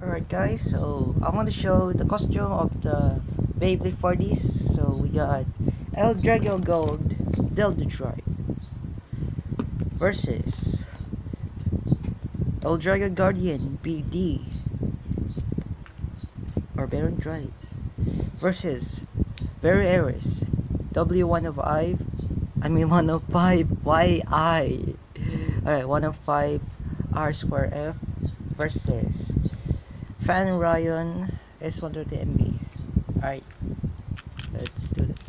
Alright guys, so I want to show the costume of the Beyblade for this. So we got El Drago Gold Detroit versus El Drago Guardian BD or Baron Drive versus Very Aris W105 105 YI. Alright, 105 R square F versus Fan Ryan S130MB. Alright, let's do this.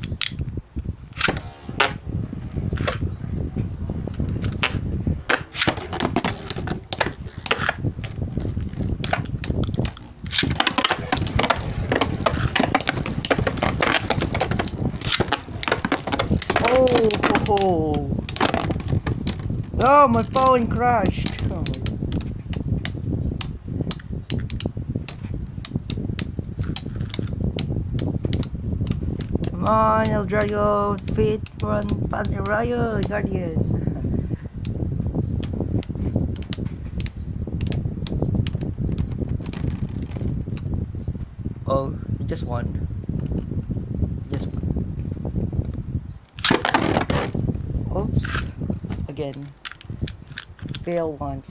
Oh, oh, my phone crashed. Oh my. Come on, El Drago, fit run, Panerayo, Guardian. Oh, he just won. Just won. Oops. Again. Fail launch.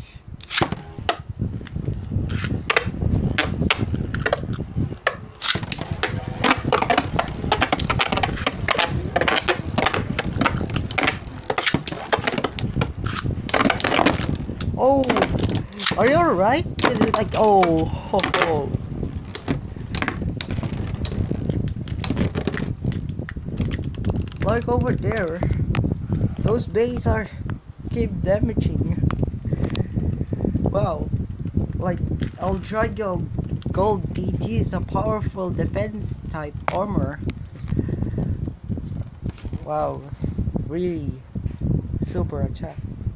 Oh, are you alright? Like, oh, ho, ho. Like over there, those bays are keep damaging. Wow, like El Drago Gold DT is a powerful defense type armor. Wow, really super attack.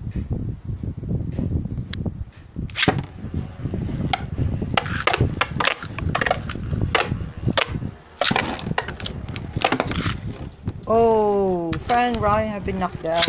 Oh, Fan Ryan have been knocked down.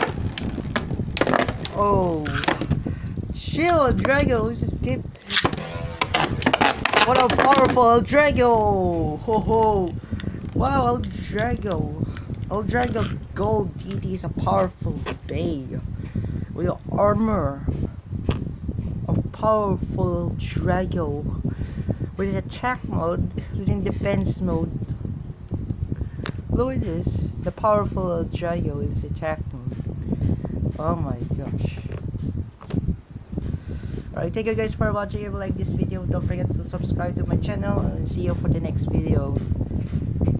Oh, Shield Drago keep. What a powerful El Drago! Ho ho! Wow, El Drago Gold DD is a powerful bay with armor. A powerful Drago with an attack mode, within defense mode. Look at this, the powerful El Drago is attack mode. Oh my gosh. Alright, thank you guys for watching. If you like this video, don't forget to subscribe to my channel and see you for the next video.